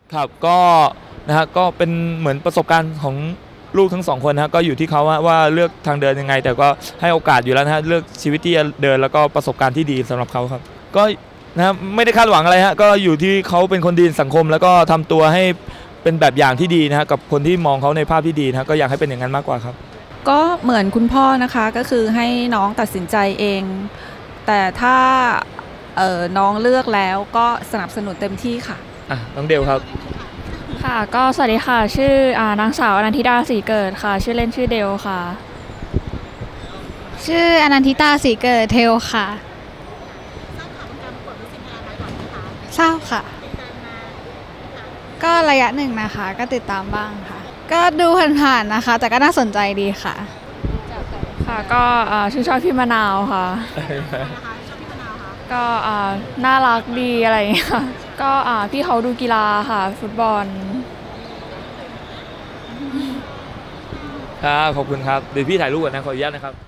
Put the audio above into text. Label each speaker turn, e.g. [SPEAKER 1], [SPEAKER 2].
[SPEAKER 1] ครับก็นะฮะก็เป็นเหมือนประสบการณ์ของลูกทั้งสองคนนะฮะก็อยู่ที่เขาว่าเลือกทางเดินยังไงแต่ก็ให้โอกาสอยู่แล้วนะฮะเลือกชีวิตที่จะเดินแล้วก็ประสบการณ์ที่ดีสำหรับเขาครับก็นะไม่ได้คาดหวังอะไรฮะก็อยู่ที่เขาเป็นคนดีในสังคมแล้วก็ทำตัวให้เป็นแบบอย่างที่ดีนะฮะกับคนที่มองเขาในภาพที่ดีนะฮะก็อยากให้เป็นอย่างนั้นมากกว่าครับ
[SPEAKER 2] ก็เหมือนคุณพ่อนะคะก็คือให้น้องตัดสินใจเองแต่ถ้าน้องเลือกแล้วก็สนับสนุนเต็มที่ค่ะ
[SPEAKER 1] น้องเดลครับ
[SPEAKER 3] ค่ะก็สวัสดีค่ะชื่อนางสาวอนันทิดาศรีเกิดค่ะชื่อเล่นชื่อเดลค่ะ
[SPEAKER 4] ชื่ออนันทิตาศรีเกิดเทลค่ะทราบค่ะก็ระยะหนึ่งนะคะก็ติดตามบ้างค่ะก็ดูผ่านๆนะคะแต่ก็น่าสนใจดีค่ะ
[SPEAKER 3] ค่ะก็ชื่นชอบพี่มะนาวค่ะก็น่ารักดีอะไรอย่างเงี้ยค่ะก็พี่เขาดูกีฬาค่ะฟุตบอล
[SPEAKER 1] ครับขอบคุณครับเดี๋ยวพี่ถ่ายรูปก่อนนะขออนุญาตนะครับ